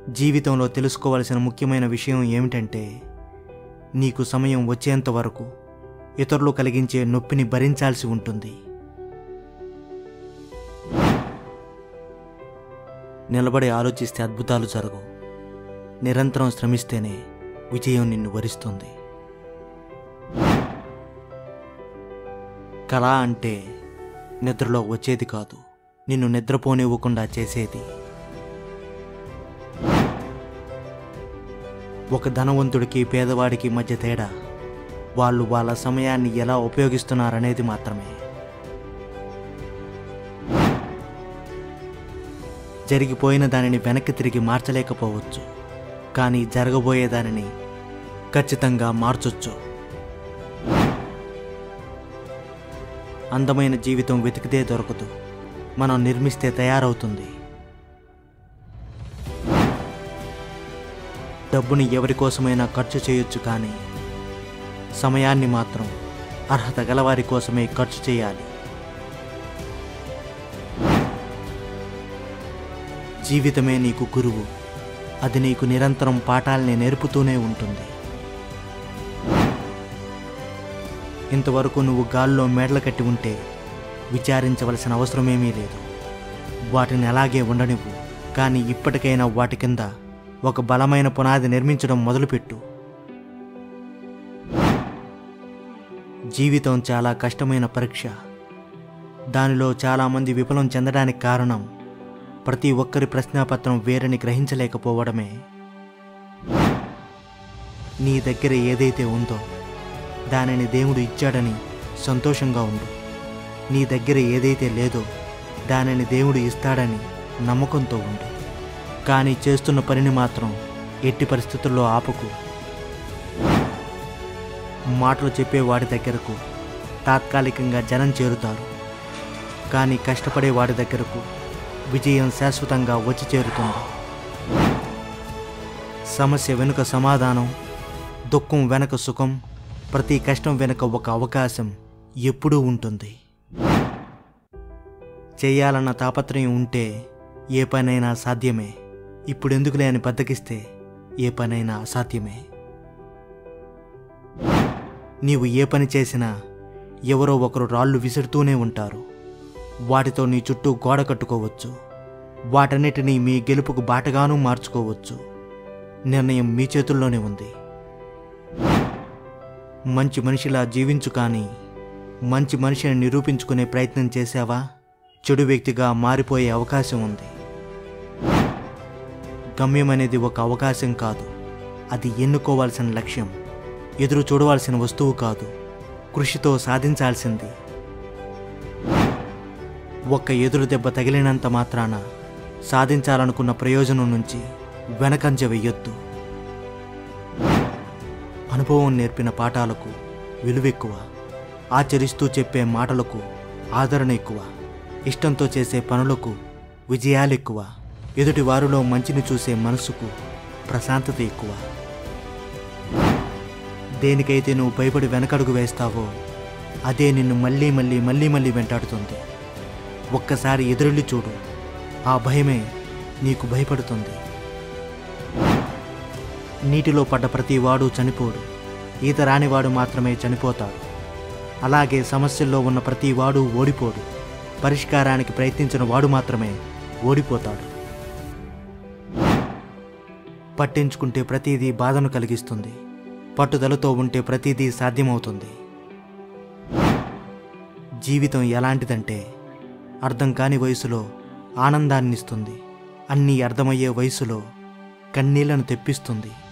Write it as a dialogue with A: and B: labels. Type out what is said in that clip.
A: జీవితంలో తెలుసుకోవాల్సిన ముఖ్యమైన విషయం ఏమిటంటే, నీకు సమయం వచ్చేంత వరకు ఇతరులు కలిగించే నొప్పిని భరించాల్సి ఉంటుంది. నిలబడి ఆలోచిస్తే అద్భుతాలు జరగవు. నిరంతరం శ్రమిస్తేనే విజయం నిన్ను వరిస్తుంది. కళ అంటే నిద్రలో వచ్చేది కాదు, నిన్ను నిద్రపోనివ్వకుండా చేసేది. ఒక ధనవంతుడికి పేదవాడికి మధ్య తేడా వాళ్ళు వాళ్ళ సమయాన్ని ఎలా ఉపయోగిస్తున్నారనేది మాత్రమే. జరిగిపోయిన దానిని వెనక్కి తిరిగి మార్చలేకపోవచ్చు, కానీ జరగబోయే దానిని ఖచ్చితంగా మార్చొచ్చు. అందమైన జీవితం వెతికితే దొరకదు, మనం నిర్మిస్తే తయారవుతుంది. డబ్బుని ఎవరి కోసమైనా ఖర్చు చేయొచ్చు, కానీ సమయాన్ని మాత్రం అర్హత గలవారి కోసమే ఖర్చు చేయాలి. జీవితమే నీకు గురువు, అది నీకు నిరంతరం పాఠాల్ని నేర్పుతూనే ఉంటుంది. ఇంతవరకు నువ్వు గాల్లో మేడలు కట్టి ఉంటే విచారించవలసిన అవసరమేమీ లేదు. వాటిని అలాగే ఉండనివ్వు, కానీ ఇప్పటికైనా వాటి కింద ఒక బలమైన పునాది నిర్మించడం మొదలుపెట్టు. జీవితం చాలా కష్టమైన పరీక్ష. దానిలో చాలామంది విఫలం చెందడానికి కారణం ప్రతి ఒక్కరి ప్రశ్నాపత్రం వేరని గ్రహించలేకపోవడమే. నీ దగ్గర ఏదైతే ఉందో దానిని దేవుడు ఇచ్చాడని సంతోషంగా ఉండు. నీ దగ్గర ఏదైతే లేదో దానిని దేవుడు ఇస్తాడని నమ్మకంతో ఉండు. కానీ చేస్తున్న పనిని మాత్రం ఎట్టి పరిస్థితుల్లో ఆపకు. మాటలు చెప్పేవాడి దగ్గరకు తాత్కాలికంగా జనం చేరుతారు, కానీ కష్టపడే వాడి దగ్గరకు విజయం శాశ్వతంగా వచ్చి చేరుతుంది. సమస్య వెనుక సమాధానం, దుఃఖం వెనుక సుఖం, ప్రతి కష్టం వెనుక ఒక అవకాశం ఎప్పుడూ ఉంటుంది. చేయాలన్న తాపత్రయం ఉంటే ఏ పనైనా సాధ్యమే. ఇప్పుడెందుకులే అని బద్దకిస్తే ఏ పనైనా అసాధ్యమే. నీవు ఏ పని చేసినా ఎవరో ఒకరు రాళ్ళు విసురుతూనే ఉంటారు. వాటితో నీ చుట్టూ గోడ కట్టుకోవచ్చు. వాటన్నిటినీ మీ గెలుపుకు బాటగానూ మార్చుకోవచ్చు. నిర్ణయం మీ చేతుల్లోనే ఉంది. మంచి మనిషిలా జీవించు, కానీ మంచి మనిషిని నిరూపించుకునే ప్రయత్నం చేశావా, చెడు వ్యక్తిగా మారిపోయే అవకాశం ఉంది. గమ్యం అనేది ఒక అవకాశం కాదు, అది ఎన్నుకోవాల్సిన లక్ష్యం. ఎదురు చూడవలసిన వస్తువు కాదు, కృషితో సాధించాల్సింది. ఒక్క ఎదురు దెబ్బ తగిలినంత మాత్రాన సాధించాలనుకున్న ప్రయోజనం నుంచి వెనకంజ వెయ్యొద్దు. అనుభవం నేర్పిన పాఠాలకు విలువెక్కువ, ఆచరిస్తూ చెప్పే మాటలకు ఆదరణ ఎక్కువ, ఇష్టంతో చేసే పనులకు విజయాలెక్కువ, ఎదుటి వారిలో మంచిని చూసే మనసుకు ప్రశాంతత ఎక్కువ. దేనికైతే నువ్వు భయపడి వెనకడుగు వేస్తావో అదే నిన్ను మళ్ళీ మళ్ళీ మళ్ళీ మళ్ళీ వెంటాడుతుంది. ఒక్కసారి ఎదురెళ్ళి చూడు, ఆ భయమే నీకు భయపడుతుంది. నీటిలో పడ్డ ప్రతి వాడు చనిపోడు, ఈత రానివాడు మాత్రమే చనిపోతాడు. అలాగే సమస్యల్లో ఉన్న ప్రతి వాడు ఓడిపోడు, పరిష్కారానికి ప్రయత్నించిన వాడు మాత్రమే ఓడిపోతాడు. పట్టించుకుంటే ప్రతిదీ బాధను కలిగిస్తుంది, పట్టుదలతో ఉంటే ప్రతిదీ సాధ్యమవుతుంది. జీవితం ఎలాంటిదంటే అర్థం కాని వయసులో ఆనందాన్నిస్తుంది, అన్నీ అర్థమయ్యే వయసులో కన్నీళ్లను తెప్పిస్తుంది.